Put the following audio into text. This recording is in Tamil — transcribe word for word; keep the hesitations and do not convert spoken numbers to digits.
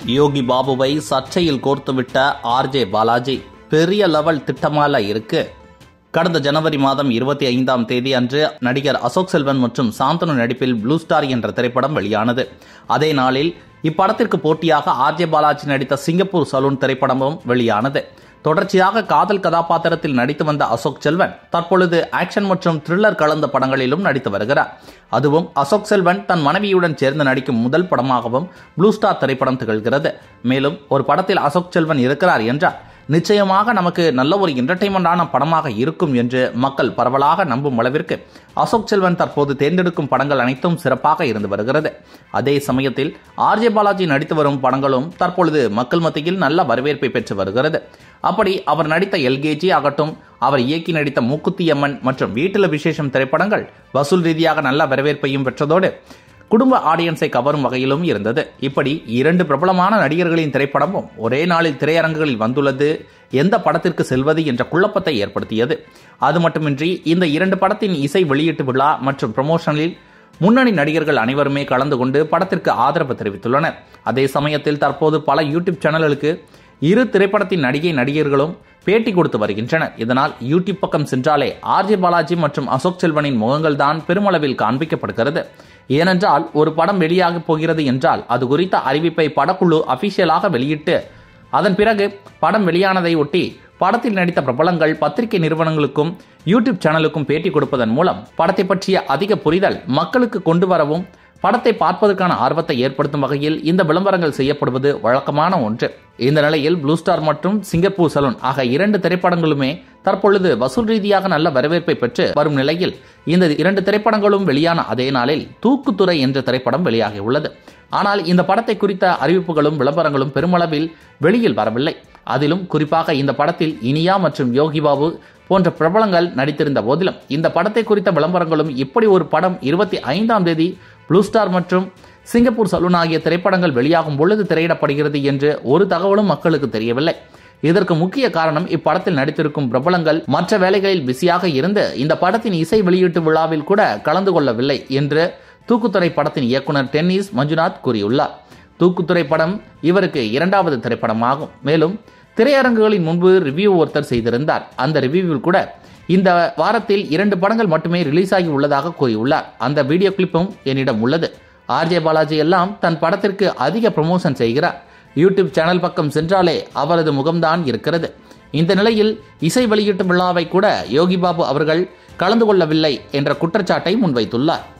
யோகி பாபுவை சர்ச்சையில் கோர்த்துவிட்ட ஆர்ஜே பாலாஜி பெரிய லெவல் திட்டமால இருக்கு. கடந்த ஜனவரி மாதம் இருபத்தி ஐந்தாம் தேதி அன்று நடிகர் அசோக் செல்வன் மற்றும் சாந்தனு நடிப்பில் ப்ளூ ஸ்டார் என்ற திரைப்படம் வெளியானது. அதே நாளில் இப்படத்திற்கு போட்டியாக ஆர்ஜே பாலாஜி நடித்த சிங்கப்பூர் சலூன் திரைப்படமும் வெளியானது. தொடர்ச்சியாக காதல் கதாபாத்திரத்தில் நடித்து வந்த அசோக் செல்வன் தற்பொழுது ஆக்ஷன் மற்றும் த்ரில்லர் கலந்த படங்களிலும் நடித்து வருகிறார். அதுவும் அசோக் செல்வன் தன் மனைவியுடன் சேர்ந்து நடிக்கும் முதல் படமாகவும் ப்ளூ ஸ்டார் திரைப்படம் திகழ்கிறது. மேலும் ஒரு படத்தில் அசோக் செல்வன் இருக்கிறார் என்றால் நிச்சயமாக நமக்கு நல்ல ஒரு என்டர்டெயின்மெண்டான படமாக இருக்கும் என்று மக்கள் பரவலாக நம்பும் அளவிற்கு அசோக் செல்வன் தற்போது தேர்ந்தெடுக்கும் படங்கள் அனைத்தும் சிறப்பாக இருந்து வருகிறது. அதே சமயத்தில் ஆர்ஜே பாலாஜி நடித்து வரும் படங்களும் தற்பொழுது மக்கள் மத்தியில் நல்ல வரவேற்பை பெற்று வருகிறது. அப்படி அவர் நடித்த எல்கேஜி ஆகட்டும், அவர் இயக்கி நடித்த மூக்குத்தி அம்மன் மற்றும் வீட்டில விசேஷம் திரைப்படங்கள் வசூல் ரீதியாக நல்ல வரவேற்பையும் பெற்றதோடு குடும்ப ஆடியன்ஸை கவரும் வகையிலும் இருந்தது. இப்படி இரண்டு பிரபலமான நடிகர்களின் திரைப்படமும் ஒரே நாளில் திரையரங்குகளில் வந்துள்ளது எந்த படத்திற்கு செல்வது என்ற குழப்பத்தை ஏற்படுத்தியது. அது மட்டுமின்றி இந்த இரண்டு படத்தின் இசை வெளியீட்டு விழா மற்றும் ப்ரமோஷனில் முன்னணி நடிகர்கள் அனைவருமே கலந்து கொண்டு படத்திற்கு ஆதரவு தெரிவித்துள்ளனர். அதே சமயத்தில் தற்போது பல யூடியூப் சேனல்களுக்கு இரு திரைப்படத்தின் நடிகை நடிகர்களும் பேட்டி கொடுத்து வருகின்றனர். இதனால் யூடியூப் பக்கம் சென்றாலே ஆர்ஜே பாலாஜி மற்றும் அசோக் செல்வனின் முகங்கள் தான் பெருமளவில் காண்பிக்கப்படுகிறது. ஏனென்றால் ஒரு படம் வெளியாக போகிறது என்றால் அது குறித்த அறிவிப்பை படக்குழு அபிஷியலாக வெளியிட்டு அதன் பிறகு படம் வெளியானதை ஒட்டி படத்தில் நடித்த பிரபலங்கள் பத்திரிகை நிறுவனங்களுக்கும் யூடியூப் சேனலுக்கும் பேட்டி கொடுப்பதன் மூலம் படத்தை பற்றிய அதிக புரிதல் மக்களுக்கு கொண்டு வரவும் படத்தை பார்ப்பதற்கான ஆர்வத்தை ஏற்படுத்தும் வகையில் இந்த விளம்பரங்கள் செய்யப்படுவது வழக்கமான ஒன்று. இந்த நிலையில் ப்ளூ ஸ்டார் மற்றும் சிங்கப்பூர் சலூன் ஆக இரண்டு திரைப்படங்களுமே தற்பொழுது வசூல் ரீதியாக நல்ல வரவேற்பை பெற்று வரும் நிலையில் இந்த இரண்டு திரைப்படங்களும் வெளியான அதே நாளில் தூக்குத்துறை என்ற திரைப்படம் வெளியாகியுள்ளது. ஆனால் இந்த படத்தை குறித்த அறிவிப்புகளும் விளம்பரங்களும் பெருமளவில் வெளியில் வரவில்லை. அதிலும் குறிப்பாக இந்த படத்தில் இனியா மற்றும் யோகி பாபு போன்ற பிரபலங்கள் நடித்திருந்த போதிலும் இந்த படத்தை குறித்த விளம்பரங்களும் இப்படி ஒரு படம் இருபத்தி ஐந்தாம் தேதி ப்ளூ ஸ்டார் மற்றும் சிங்கப்பூர் சலூன் ஆகிய திரைப்படங்கள் வெளியாகும் பொழுது திரையிடப்படுகிறது என்று ஒரு தகவலும் மக்களுக்கு தெரியவில்லை. இதற்கு முக்கிய காரணம் இப்படத்தில் நடித்திருக்கும் பிரபலங்கள் மற்ற வேலைகளில் பிஸியாக இருந்து இந்த படத்தின் இசை வெளியீட்டு விழாவில் கூட கலந்து கொள்ளவில்லை என்று தூக்குத்துறை படத்தின் இயக்குனர் டென்னிஸ் மஞ்சுநாத் கூறியுள்ளார். தூக்குத்துறை படம் இவருக்கு இரண்டாவது திரைப்படமாகும். மேலும் திரையரங்குகளின் முன்பு ரிவ்யூ ஒருத்தர் செய்திருந்தார். அந்த ரிவ்யூவில் கூட இந்த வாரத்தில் இரண்டு படங்கள் மட்டுமே ரிலீஸ் ஆகி உள்ளதாக கூறியுள்ளார். அந்த வீடியோ கிளிப்பும் என்னிடம் உள்ளது. ஆர்ஜே பாலாஜி எல்லாம் தன் படத்திற்கு அதிக ப்ரமோஷன் செய்கிறார். யூடியூப் சேனல் பக்கம் சென்றாலே அவரது முகம்தான் இருக்கிறது. இந்த நிலையில் இசை வெளியீட்டு விழாவை கூட யோகி பாபு அவர்கள் கலந்து கொள்ளவில்லை என்ற குற்றச்சாட்டை முன்வைத்துள்ளார்.